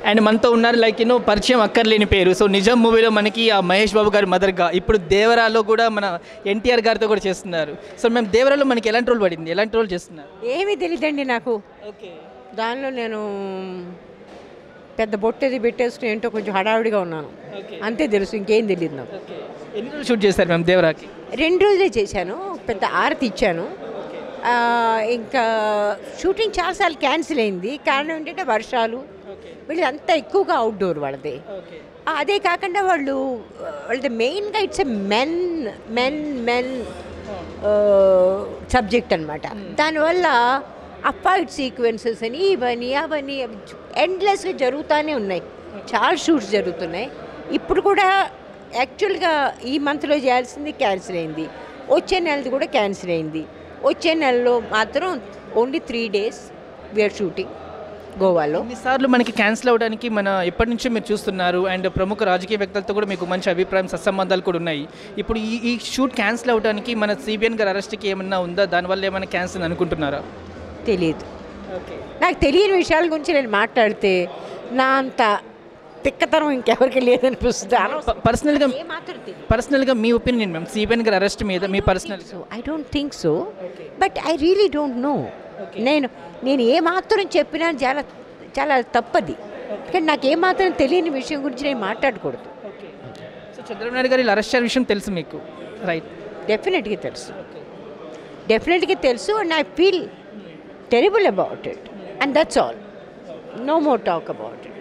And మనతో ఉన్నారు like పరిచయం అక్కర్లేని పేరు. సో నిజం మూవీలో మనకి ఆ మహేష్ బాబు గారి మదర్గా, ఇప్పుడు దేవరాలో కూడా మన ఎన్టీఆర్ గారితో కూడా చేస్తున్నారు. సో మేము దేవరాలో మనకి ఎలాంటి రోల్ పడింది, ఎలాంటి రోల్ చేస్తున్నారు? ఏమీ తెలియదండి నాకు. ఓకే. దానిలో నేను పెద్ద బొట్టేది పెట్టేసుకుని ఏంటో కొంచెం హడావిడిగా ఉన్నాను అంతే తెలుసు, ఇంకేం తెలియదు నాకు. ఎన్ని రోజులు షూట్ చేశారు మేము దేవరాకి? 2 రోజులే చేశాను, పెద్ద ఆరతి ఇచ్చాను. ఇంకా షూటింగ్ చాలాసార్లు క్యాన్సిల్ అయింది. కారణం ఏంటంటే వర్షాలు, వీళ్ళు అంతా ఎక్కువగా అవుట్డోర్ వాళ్ళది. అదే కాకుండా వాళ్ళది మెయిన్గా it's a men men men subject అనమాట. దానివల్ల ఆ ఫైట్ సీక్వెన్సెస్ అని ఇవన్నీ అవన్నీ ఎండ్లెస్గా జరుగుతూనే ఉన్నాయి. చాలా షూట్స్ జరుగుతున్నాయి. ఇప్పుడు కూడా యాక్చువల్గా ఈ మంత్లో చేయాల్సింది క్యాన్సిల్ అయింది, వచ్చే నెలది కూడా క్యాన్సిల్ అయింది. వచ్చే నెలలో మాత్రం ఓన్లీ 3 days వీఆర్ షూటింగ్ గోవాలో. కొన్నిసార్లు మనకి క్యాన్సిల్ అవ్వడానికి మన ఎప్పటి నుంచో మీరు చూస్తున్నారు, అండ్ ప్రముఖ రాజకీయవేత్తలతో కూడా మీకు మంచి అభిప్రాయం సత్సంబంధాలు కూడా ఉన్నాయి. ఇప్పుడు ఈ షూట్ క్యాన్సిల్ అవ్వడానికి మన సిబిఎన్ గారి అరెస్ట్కి ఏమన్నా ఉందా, దానివల్ల ఏమైనా క్యాన్సిల్ అనుకుంటున్నారా? తెలియదు. నాకు తెలియని విషయాల గురించి నేను మాట్లాడితే నా అంత తిక్కతనం ఇంకెవరికి లేదనిపిస్తుంది. పర్సనల్గా మీ ఒపీనియన్ మ్యామ్ సిబిఎన్ గారి అరెస్ట్ మీద మీ personal? I don't think so, but I really don't know. నేను ఏమాత్రం చెప్పినా చాలా చాలా తప్పది. కానీ నాకు ఏమాత్రం తెలియని విషయం గురించి నేను మాట్లాడకూడదు. సో చంద్రబాబు నాయుడు గారు అరెస్ట్ చేసిన విషయం తెలుసు మీకు, రైట్? డెఫినెట్గా తెలుసు. And I feel terrible about it, and that's all. No more talk about it.